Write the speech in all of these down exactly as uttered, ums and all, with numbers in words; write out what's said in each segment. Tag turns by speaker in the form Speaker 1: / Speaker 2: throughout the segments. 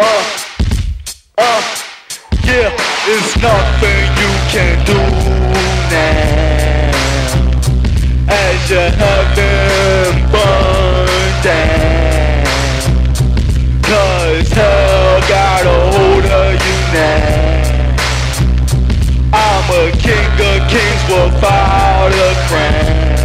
Speaker 1: Uh, uh, yeah, it's nothing you can do now, as your heaven burns down, cause hell got a hold of you now. I'm a king of kings without a crown.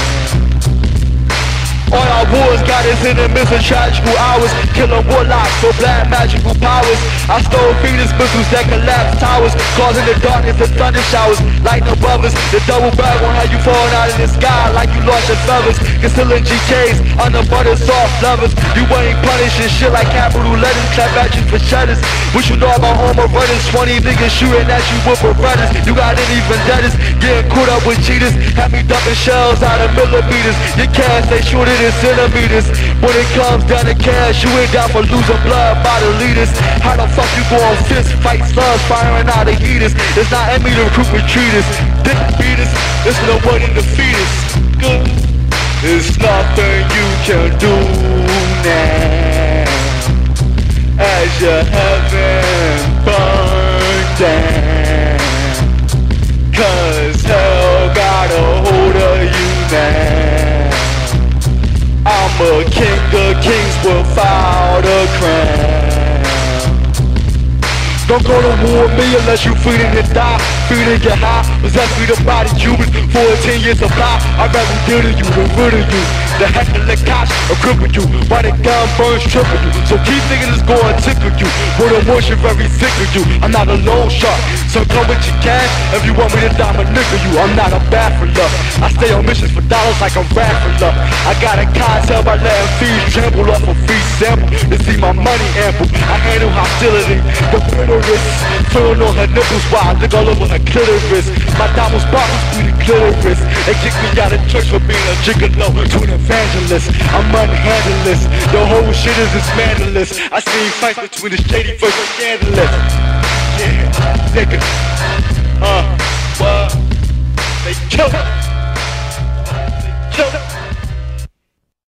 Speaker 1: All our wars got us in the midst of tragical hours, killing warlocks for black magical powers. I stole Venus missiles that collapse towers, causing the darkness and thunder showers. Lightning above us, the double bag on how you falling out of the sky like you lost your feathers. Concealing G Ks under butter soft lovers. You ain't punishing shit like capital letters, clap at you for shutters. What you know about Homer runners? twenty niggas shooting at you with Berettas. You got any vendettas? Getting caught up with cheaters. Have me dumping shells out of millimeters. Your cash they shorter than centimeters. When it comes down to cash, you ain't down for losing blood by the leaders. How the fuck you go on fist fight slugs firing out of heaters? It's not in me to recruit retreaters. Didn't beat us, it's no way to defeat us. Good. It's nothing you can do now, as your heaven burns down, cause hell got a hold of you now. I'm a king of kings without a crown. Don't go to war with me unless you feeding to die. Feeding get high, possess me the body Cubans for a ten year supply. I'd rather deal to you than rid of you. The heck of the cops or cripple you. Why the gun burns triple you. So keep thinking it's going to tickle you. With emotion very sick of you. I'm not a loan shark, so come with your cash. If you want me to die, I'ma nickel you. I'm not a bad for luck. I stay on missions for dollars like I'm rap for luck. I got a concept by letting fees tremble off a free sample to see my money ample. I handle hostility, the bitterest, feeling on her nipples while I lick all over her clitoris. My diamond sparkles through the clitoris. They kick me out of church for being a gigolo to an evangelist. I'm unhandleless. The whole shit is scandalous. I seen fights between the shady versus scandalous. Yeah, nigga.